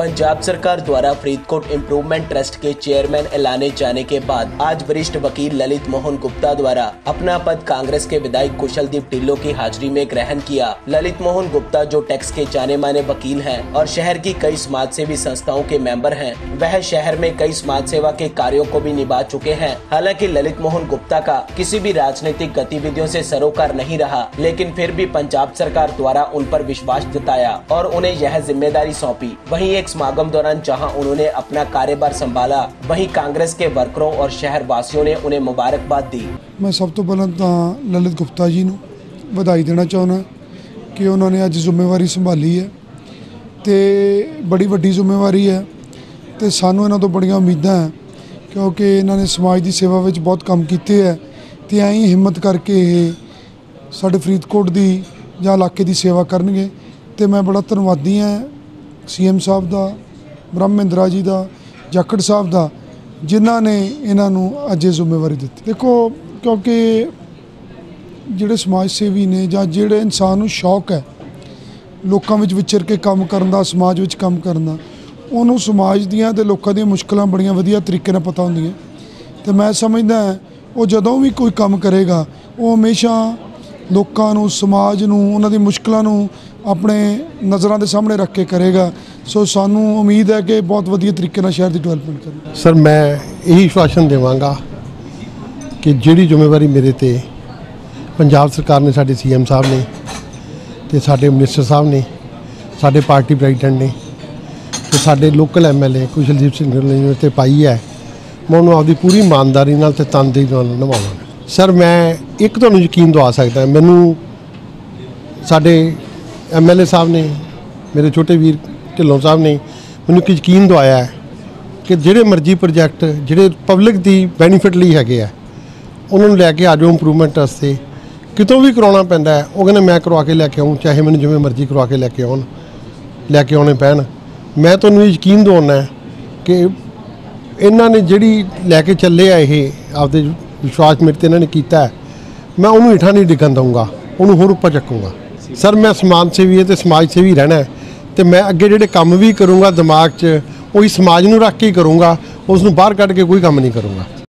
पंजाब सरकार द्वारा Faridkot improvement trust के चेयरमैन ऐलाने जाने के बाद आज वरिष्ठ वकील ललित मोहन गुप्ता द्वारा अपना पद कांग्रेस के विधायक कुशलदीप ढिल्लों की हाजिरी में ग्रहण किया। ललित मोहन गुप्ता जो टैक्स के जाने माने वकील हैं और शहर की कई समाज सेवी संस्थाओं के मेंबर हैं, वह शहर में कई समाज सेवा के कार्यों को भी निभा चुके हैं। हालांकि ललित मोहन गुप्ता का किसी भी राजनीतिक गतिविधियों से सरोकार नहीं रहा, लेकिन फिर भी पंजाब सरकार द्वारा उन पर विश्वास जताया और उन्हें यह जिम्मेदारी सौंपी। वहीं एक समागम दौरान जहां उन्होंने अपना कार्यभार संभाला, वहीं कांग्रेस के वर्करों और शहर वासियों ने उन्हें मुबारकबाद दी। मैं सब तो पहले तो ललित गुप्ता जी को बधाई देना चाहना कि उन्होंने अज जिम्मेवारी संभाली है तो बड़ी वड्डी जिम्मेवारी है तो सानू इन्हां तो बड़ियां उम्मीदां है क्योंकि इन्होंने समाज की सेवा में बहुत काम किए है तो ऐं ही हिम्मत करके साडे फरीदकोट की या इलाके की सेवा करनगे। तो मैं बड़ा धन्नवादी हाँ CM साहब का, ब्रह्मेंद्रा जी का, जाखड़ साहब का, जिन्हों ने इन्हों अज जिम्मेवारी दी। देखो क्योंकि जिहड़े समाज सेवी ने या जिहड़े इंसान नूं शौक है लोगों में विचर के काम करन दा, समाज विच काम करन दा, उन्होंने समाज दियां ते लोकां दियां मुश्किलां बड़ियां वधिया तरीके नाल पता होंदियां। तो मैं समझदा वो जदों भी कोई काम करेगा वो हमेशा लोकां नूं, समाज नूं, उन्हां दी मुश्किलां नूं अपने नज़रां दे सामने रख के करेगा। सो सानू उम्मीद है कि बहुत वधिया तरीके नाल शहर की डिवेलपमेंट करेगा। सर मैं यही आश्वासन देवांगा कि जिहड़ी जिम्मेवारी मेरे ते पंजाब सरकार ने, साडे CM साहब ने ते साडे मिनिस्टर साहब ने, साडे पार्टी प्रेजिडेंट ने ते साडे लोकल MLA कुशलदीप सिंह ढिल्लों ने ते पाई है, मैं उन्होंने आपकी पूरी ईमानदारी नाल ते तनदेही नाल निभावांगा। सर मैं एक तुहानूं यकीन दवा सकदा, मैनूं साडे MLA साहब ने, मेरे छोटे वीर ढिल्लों साहब ने मैनूं एक यकीन दवाया है कि जिहड़े मर्जी प्रोजैक्ट जिहड़े पब्लिक की बैनीफिट लई हैगे आ उन्होंने लैके आ जाओ इंप्रूवमेंट वास्ते, कितों भी करवाना पैंदा है वो कहने मैं करवा के लैके आऊँ, चाहे मैंने जिवें मर्जी करवा के लैके आने पैण। मैं तुहानूं यकीन दवाउणा है कि इन्हां ने जिहड़ी लैके चले आ ये आपदे विश्वास मेरे ते इन्हां ने कीता है, मैं उन्होंने हेठां नहीं डिगन दूँगा, उन्होंने होर उपर चकूँगा। सर मैं समाज सेवी है तो समाज सेवी रहना है तो मैं अगे जिहड़े काम भी करूँगा दिमाग 'च उही समाज नूं रख के ही करूँगा, उस नूं बाहर कढ के कोई काम नहीं करूँगा।